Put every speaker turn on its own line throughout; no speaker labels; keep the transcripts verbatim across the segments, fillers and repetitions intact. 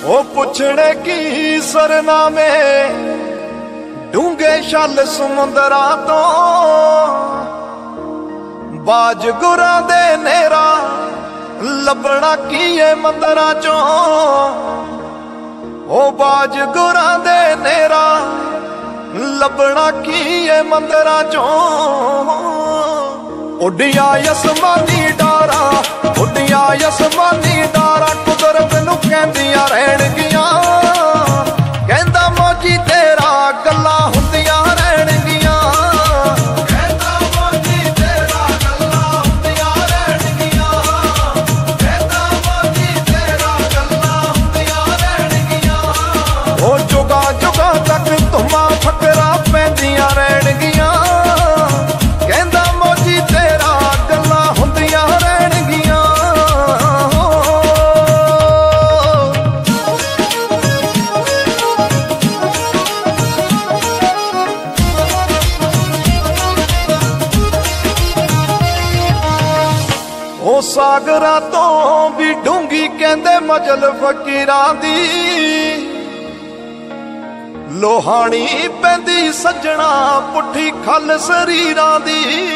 ओ पुछने की सरनामे डूंगे छल समुंदरा तो बाज गुरां दे नेरा लभना की है मंदरा चो। ओ बाज गुरां दे नेरा लभना की है मंदरा चो। उड़िया आसमानी डारा उड़िया आसमानी डारा कुदरत नूं कहंदियां रहणगियां कहंदा मौजी तेरा गल्लां हुंदियां रहणगियां। कहंदा मौजी तेरा गल्लां हुंदियां रहणगियां कहंदा मौजी तेरा गल्लां हुंदियां रहणगियां। ओ जुगा जुगा तक धुम्मां फकरा पैंदियां रहणगियां कहंदा मौजी तेरा गल्लां हुंदियां रहणगियां। ओ सागरां तो भी डूंगी कहंदे मजल फकीरां दी लोहानी पैंदी सज्जणा पुट्ठी खल शरीरां दी।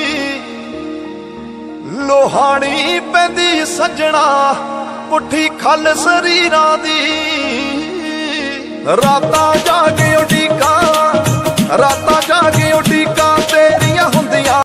लोहानी पैंदी सज्जणा पुट्ठी खल शरीरां दी। रातां जागे उडीकां रात